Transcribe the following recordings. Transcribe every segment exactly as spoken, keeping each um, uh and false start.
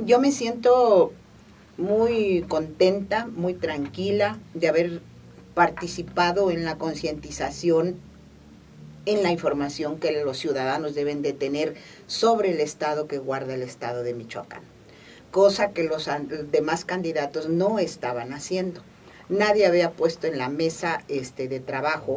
yo me siento muy contenta, muy tranquila de haber participado en la concientización, en la información que los ciudadanos deben de tener sobre el estado que guarda el estado de Michoacán, cosa que los demás candidatos no estaban haciendo. Nadie había puesto en la mesa este, de trabajo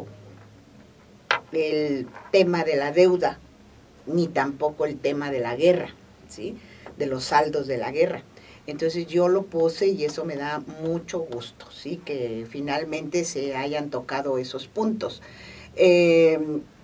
el tema de la deuda, ni tampoco el tema de la guerra, ¿sí? De los saldos de la guerra. Entonces yo lo puse y eso me da mucho gusto, ¿sí? Que finalmente se hayan tocado esos puntos. Eh,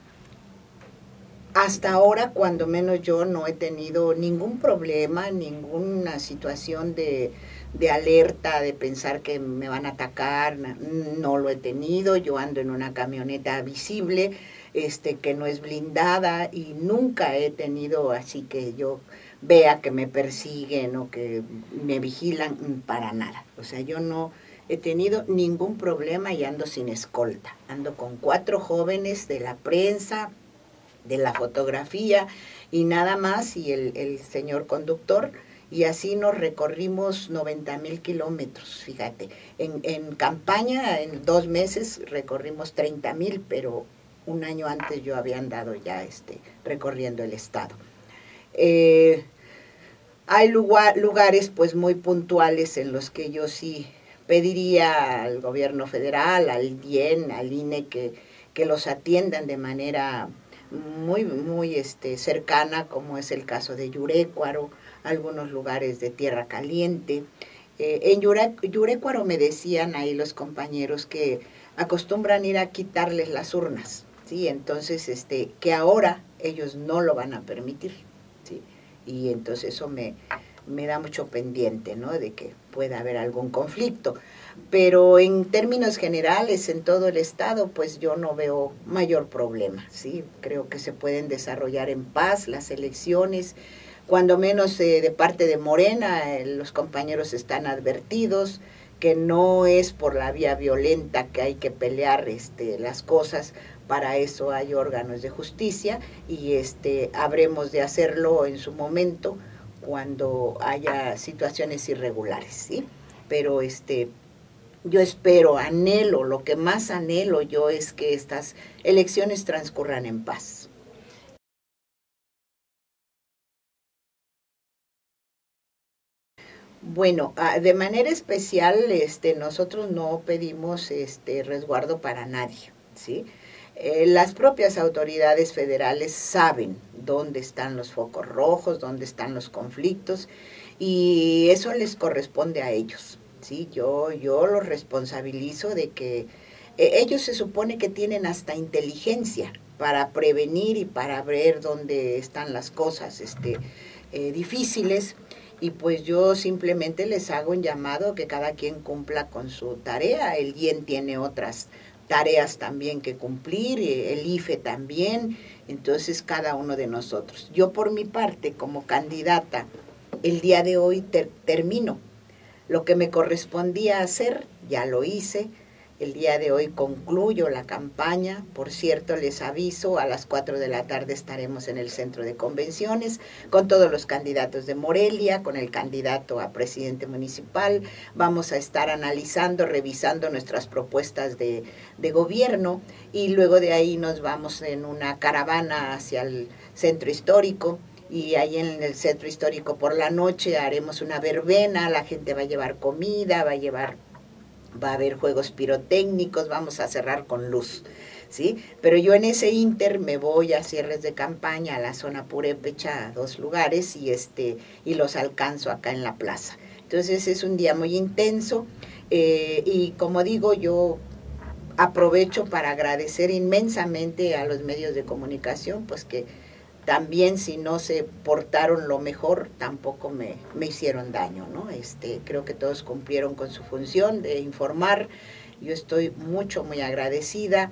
hasta ahora, cuando menos yo no he tenido ningún problema, ninguna situación de, de alerta, de pensar que me van a atacar, no lo he tenido. Yo ando en una camioneta visible, este, que no es blindada, y nunca he tenido así que yo vea que me persiguen o que me vigilan, para nada. O sea, yo no he tenido ningún problema y ando sin escolta. Ando con cuatro jóvenes de la prensa, de la fotografía y nada más, y el, el señor conductor, y así nos recorrimos noventa mil kilómetros, fíjate. En, en campaña, en dos meses, recorrimos treinta mil, pero un año antes yo había andado ya este, recorriendo el estado. Eh, hay lugar, lugares pues muy puntuales en los que yo sí pediría al gobierno federal, al D I E N, al I N E, que, que los atiendan de manera muy, muy este, cercana, como es el caso de Yurécuaro, algunos lugares de Tierra Caliente. Eh, en Yure, Yurécuaro me decían ahí los compañeros que acostumbran ir a quitarles las urnas, ¿sí? Entonces, este, que ahora ellos no lo van a permitir, ¿sí? Y entonces eso me, me da mucho pendiente, ¿no? De que pueda haber algún conflicto. Pero en términos generales, en todo el estado, pues yo no veo mayor problema, ¿sí? Creo que se pueden desarrollar en paz las elecciones, cuando menos eh, de parte de Morena, eh, los compañeros están advertidos que no es por la vía violenta que hay que pelear este, las cosas. Para eso hay órganos de justicia y este, habremos de hacerlo en su momento cuando haya situaciones irregulares, ¿sí? Pero este, yo espero, anhelo, lo que más anhelo yo es que estas elecciones transcurran en paz. Bueno, de manera especial, este, nosotros no pedimos este, resguardo para nadie, ¿sí? Eh, las propias autoridades federales saben dónde están los focos rojos, dónde están los conflictos, y eso les corresponde a ellos, ¿sí? Yo, yo los responsabilizo de que eh, ellos se supone que tienen hasta inteligencia para prevenir y para ver dónde están las cosas este, eh, difíciles. Y pues yo simplemente les hago un llamado que cada quien cumpla con su tarea. El D I E N tiene otras tareas también que cumplir, el I F E también, entonces cada uno de nosotros. Yo por mi parte, como candidata, el día de hoy ter termino. Lo que me correspondía hacer, ya lo hice. El día de hoy concluyo la campaña. Por cierto, les aviso, a las cuatro de la tarde estaremos en el centro de convenciones con todos los candidatos de Morelia, con el candidato a presidente municipal. Vamos a estar analizando, revisando nuestras propuestas de, de gobierno y luego de ahí nos vamos en una caravana hacia el centro histórico. Y ahí en el centro histórico por la noche haremos una verbena, la gente va a llevar comida, va a llevar... va a haber juegos pirotécnicos, vamos a cerrar con luz, ¿sí? Pero yo en ese inter me voy a cierres de campaña a la zona purépecha, a dos lugares, y, este, y los alcanzo acá en la plaza. Entonces es un día muy intenso, eh, y como digo, yo aprovecho para agradecer inmensamente a los medios de comunicación, pues que también si no se portaron lo mejor, tampoco me, me hicieron daño, ¿no? Este, creo que todos cumplieron con su función de informar. Yo estoy mucho, muy agradecida.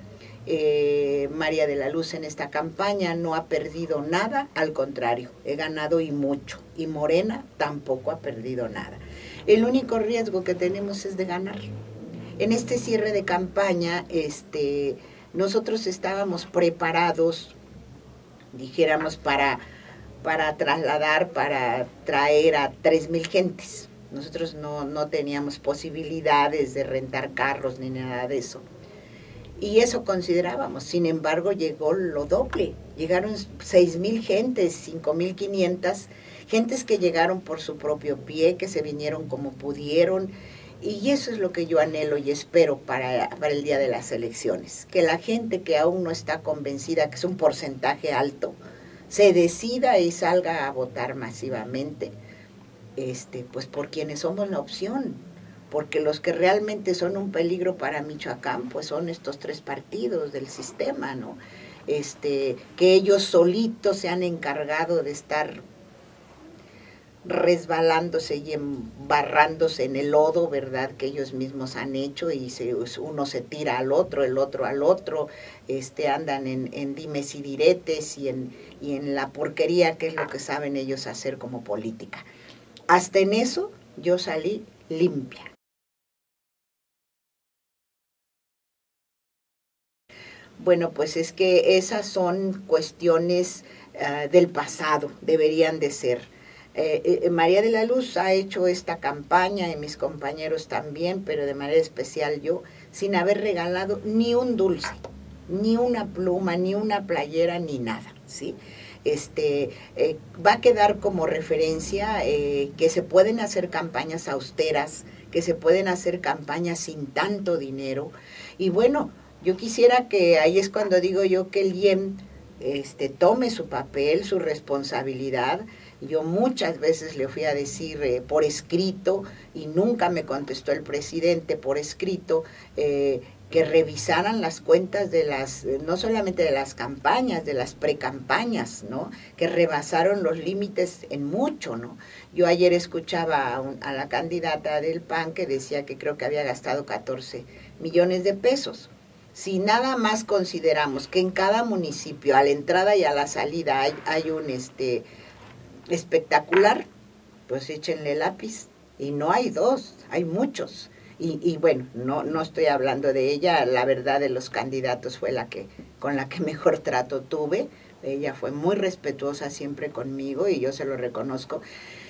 Eh, María de la Luz en esta campaña no ha perdido nada, al contrario, he ganado y mucho. Y Morena tampoco ha perdido nada. El único riesgo que tenemos es de ganar. En este cierre de campaña, este, nosotros estábamos preparados, dijéramos, para para trasladar, para traer a tres mil gentes. Nosotros no, no teníamos posibilidades de rentar carros ni nada de eso. Y eso considerábamos. Sin embargo, llegó lo doble. Llegaron seis mil gentes, cinco mil quinientas, gentes que llegaron por su propio pie, que se vinieron como pudieron. Y eso es lo que yo anhelo y espero para, para el día de las elecciones. Que la gente que aún no está convencida, que es un porcentaje alto, se decida y salga a votar masivamente, este, pues por quienes somos la opción. Porque los que realmente son un peligro para Michoacán, pues son estos tres partidos del sistema, ¿no? Este, que ellos solitos se han encargado de estar resbalándose y embarrándose en el lodo, ¿verdad?, que ellos mismos han hecho, y se, uno se tira al otro, el otro al otro, este, andan en, en dimes y diretes y en, y en la porquería que es lo que saben ellos hacer como política. Hasta en eso yo salí limpia. Bueno, pues es que esas son cuestiones uh, del pasado, deberían de ser. Eh, eh, María de la Luz ha hecho esta campaña y mis compañeros también, pero de manera especial yo, sin haber regalado ni un dulce, ni una pluma, ni una playera, ni nada, ¿sí? Este, eh, va a quedar como referencia eh, que se pueden hacer campañas austeras, que se pueden hacer campañas sin tanto dinero, y bueno, yo quisiera que, ahí es cuando digo yo que el I E M este, tome su papel, su responsabilidad. Yo muchas veces le fui a decir eh, por escrito, y nunca me contestó el presidente por escrito, eh, que revisaran las cuentas de las, no solamente de las campañas, de las precampañas, ¿no?, que rebasaron los límites en mucho, ¿no? Yo ayer escuchaba a, un, a la candidata del P A N que decía que creo que había gastado catorce millones de pesos. Si nada más consideramos que en cada municipio, a la entrada y a la salida, hay, hay un este espectacular, pues échenle lápiz. Y no hay dos, hay muchos. Y, y bueno, no, no estoy hablando de ella, la verdad de los candidatos fue la que, con la que mejor trato tuve. Ella fue muy respetuosa siempre conmigo y yo se lo reconozco.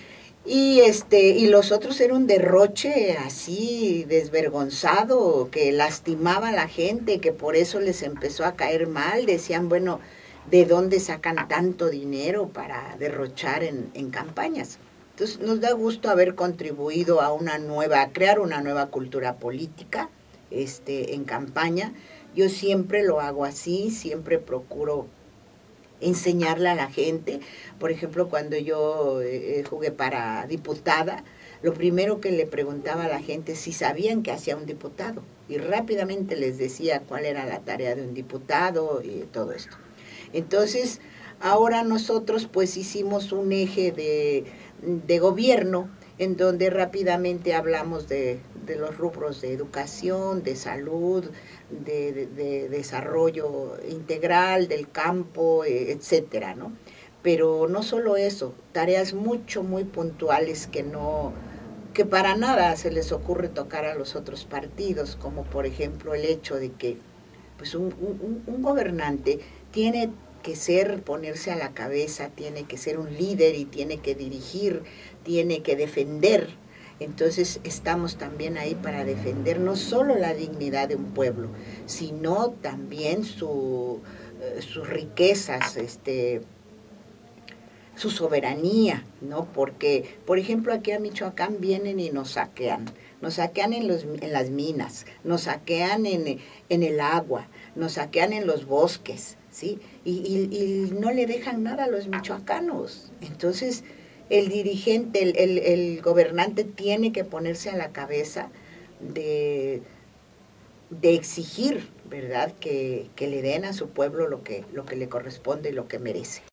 Y este y los otros era un derroche así desvergonzado, que lastimaba a la gente, que por eso les empezó a caer mal. Decían, bueno, ¿de dónde sacan tanto dinero para derrochar en, en campañas? Entonces nos da gusto haber contribuido a una nueva, a crear una nueva cultura política este, en campaña. Yo siempre lo hago así, siempre procuro enseñarle a la gente. Por ejemplo, cuando yo eh, jugué para diputada, lo primero que le preguntaba a la gente es si sabían qué hacía un diputado, y rápidamente les decía cuál era la tarea de un diputado y todo esto. Entonces, ahora nosotros pues hicimos un eje de, de gobierno en donde rápidamente hablamos de, de los rubros de educación, de salud, de, de, de desarrollo integral del campo, etcétera, ¿no? Pero no solo eso, tareas mucho, muy puntuales que no, que para nada se les ocurre tocar a los otros partidos, como por ejemplo el hecho de que pues un, un, un gobernante tiene que ser, ponerse a la cabeza, tiene que ser un líder y tiene que dirigir, tiene que defender. Entonces estamos también ahí para defender no solo la dignidad de un pueblo, sino también su, eh, sus riquezas, este, su soberanía, ¿no? Porque, por ejemplo, aquí a Michoacán vienen y nos saquean, nos saquean en, los, en las minas, nos saquean en, en el agua, nos saquean en los bosques, ¿sí? Y, y, y no le dejan nada a los michoacanos. Entonces, el dirigente, el, el, el gobernante tiene que ponerse a la cabeza de, de exigir, ¿verdad?, que, que le den a su pueblo lo que, lo que le corresponde y lo que merece.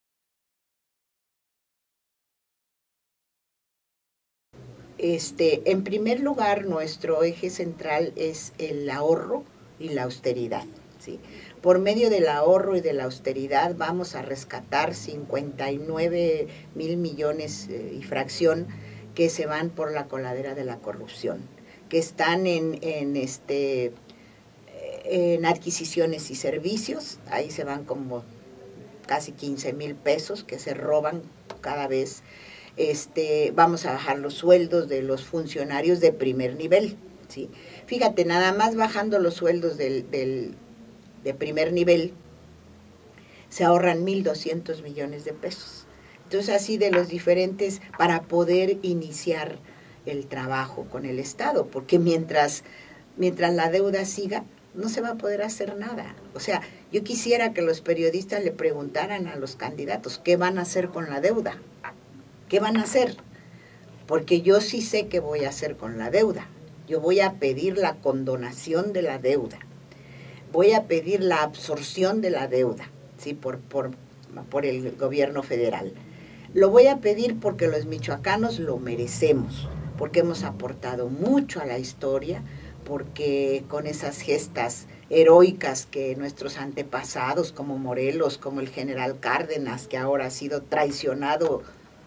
Este, en primer lugar, nuestro eje central es el ahorro y la austeridad, ¿sí? Por medio del ahorro y de la austeridad vamos a rescatar cincuenta y nueve mil millones eh, y fracción que se van por la coladera de la corrupción, que están en, en, este, en adquisiciones y servicios, ahí se van como casi quince mil pesos que se roban cada vez. Este, vamos a bajar los sueldos de los funcionarios de primer nivel, ¿sí? Fíjate, nada más bajando los sueldos del, del, de primer nivel, se ahorran mil doscientos millones de pesos. Entonces, así de los diferentes, para poder iniciar el trabajo con el Estado, porque mientras, mientras la deuda siga, no se va a poder hacer nada. O sea, yo quisiera que los periodistas le preguntaran a los candidatos, ¿qué van a hacer con la deuda? ¿Qué van a hacer? Porque yo sí sé qué voy a hacer con la deuda. Yo voy a pedir la condonación de la deuda. Voy a pedir la absorción de la deuda, ¿sí? Por, por, por el gobierno federal. Lo voy a pedir porque los michoacanos lo merecemos, porque hemos aportado mucho a la historia, porque con esas gestas heroicas que nuestros antepasados, como Morelos, como el general Cárdenas, que ahora ha sido traicionado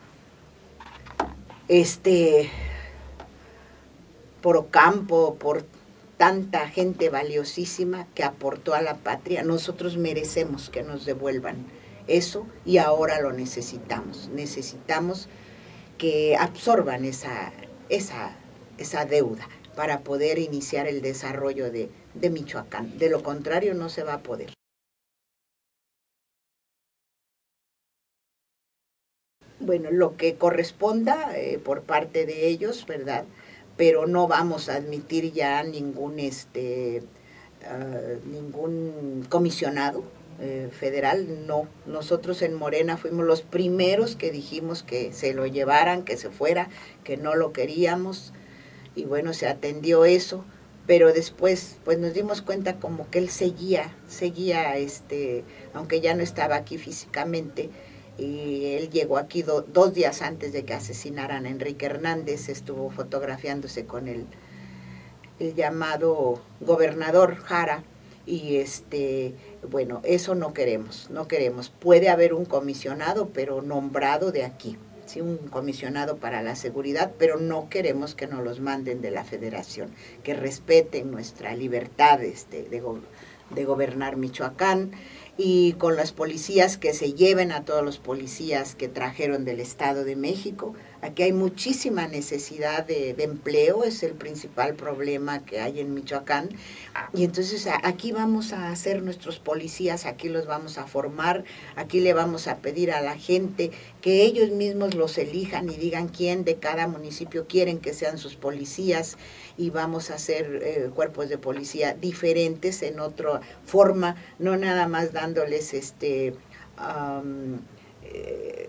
este, por Ocampo, por tanta gente valiosísima que aportó a la patria, nosotros merecemos que nos devuelvan eso y ahora lo necesitamos. Necesitamos que absorban esa, esa, esa deuda para poder iniciar el desarrollo de, de Michoacán. De lo contrario, no se va a poder. Bueno, lo que corresponda eh, por parte de ellos, ¿verdad? Pero no vamos a admitir ya ningún, este, uh, ningún comisionado eh, federal, no. Nosotros en Morena fuimos los primeros que dijimos que se lo llevaran, que se fuera, que no lo queríamos, y bueno, se atendió eso, pero después pues nos dimos cuenta como que él seguía, seguía, este, aunque ya no estaba aquí físicamente, y él llegó aquí do, dos días antes de que asesinaran a Enrique Hernández, estuvo fotografiándose con el, el llamado gobernador Jara, y este, bueno, eso no queremos, no queremos. Puede haber un comisionado, pero nombrado de aquí, ¿sí? Un comisionado para la seguridad, pero no queremos que nos los manden de la federación, que respeten nuestra libertad este, de, go de gobernar Michoacán, y con las policías que se lleven a todos los policías que trajeron del Estado de México. Aquí hay muchísima necesidad de, de empleo, es el principal problema que hay en Michoacán, y entonces aquí vamos a hacer nuestros policías, aquí los vamos a formar, aquí le vamos a pedir a la gente que ellos mismos los elijan y digan quién de cada municipio quieren que sean sus policías, y vamos a hacer eh, cuerpos de policía diferentes en otra forma, no nada más dándoles este um, eh,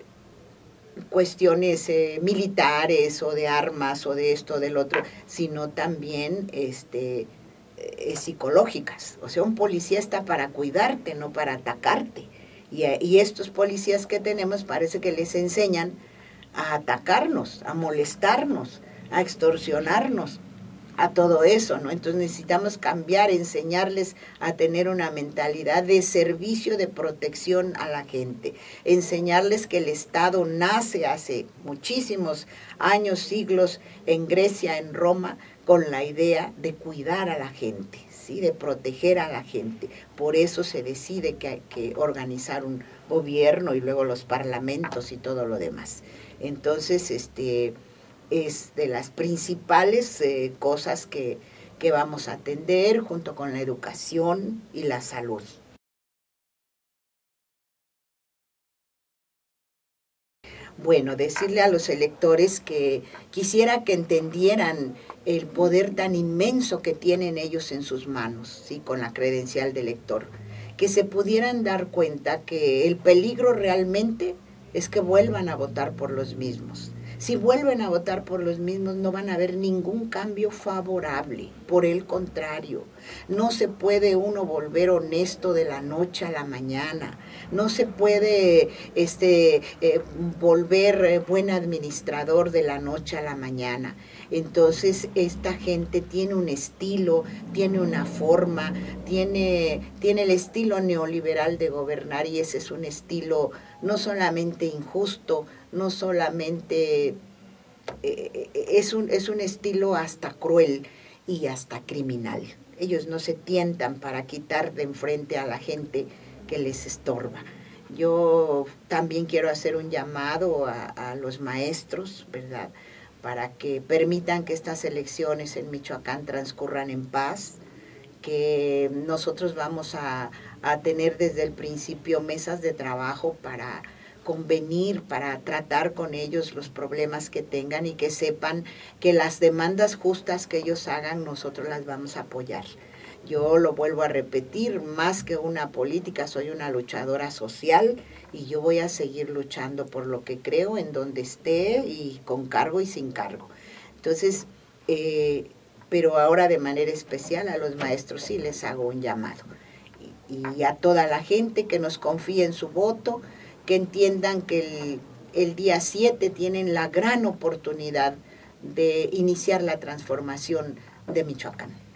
cuestiones eh, militares o de armas o de esto o del otro, sino también este eh, psicológicas. O sea, un policía está para cuidarte, no para atacarte. Y, y estos policías que tenemos parece que les enseñan a atacarnos, a molestarnos, a extorsionarnos, a todo eso, ¿no? Entonces necesitamos cambiar, enseñarles a tener una mentalidad de servicio, de protección a la gente, enseñarles que el Estado nace hace muchísimos años, siglos, en Grecia, en Roma, con la idea de cuidar a la gente, ¿sí? De proteger a la gente. Por eso se decide que hay que organizar un gobierno y luego los parlamentos y todo lo demás. Entonces, este... es de las principales eh, cosas que, que vamos a atender junto con la educación y la salud. Bueno, decirle a los electores que quisiera que entendieran el poder tan inmenso que tienen ellos en sus manos, ¿sí? Con la credencial de elector, que se pudieran dar cuenta que el peligro realmente es que vuelvan a votar por los mismos. Si vuelven a votar por los mismos, no van a ver ningún cambio favorable. Por el contrario, no se puede uno volver honesto de la noche a la mañana. No se puede este, eh, volver eh, buen administrador de la noche a la mañana. Entonces, esta gente tiene un estilo, tiene una forma, tiene, tiene el estilo neoliberal de gobernar, y ese es un estilo no solamente injusto, no solamente eh, es, un, es un estilo hasta cruel y hasta criminal. Ellos no se tientan para quitar de enfrente a la gente que les estorba. Yo también quiero hacer un llamado a, a los maestros, ¿verdad?, para que permitan que estas elecciones en Michoacán transcurran en paz, que nosotros vamos a, a tener desde el principio mesas de trabajo para convenir, para tratar con ellos los problemas que tengan y que sepan que las demandas justas que ellos hagan, nosotros las vamos a apoyar. Yo lo vuelvo a repetir, más que una política, soy una luchadora social y yo voy a seguir luchando por lo que creo, en donde esté y con cargo y sin cargo. Entonces, eh, pero ahora de manera especial a los maestros sí les hago un llamado. Y, y a toda la gente que nos confíe en su voto, que entiendan que el, el día siete tienen la gran oportunidad de iniciar la transformación de Michoacán.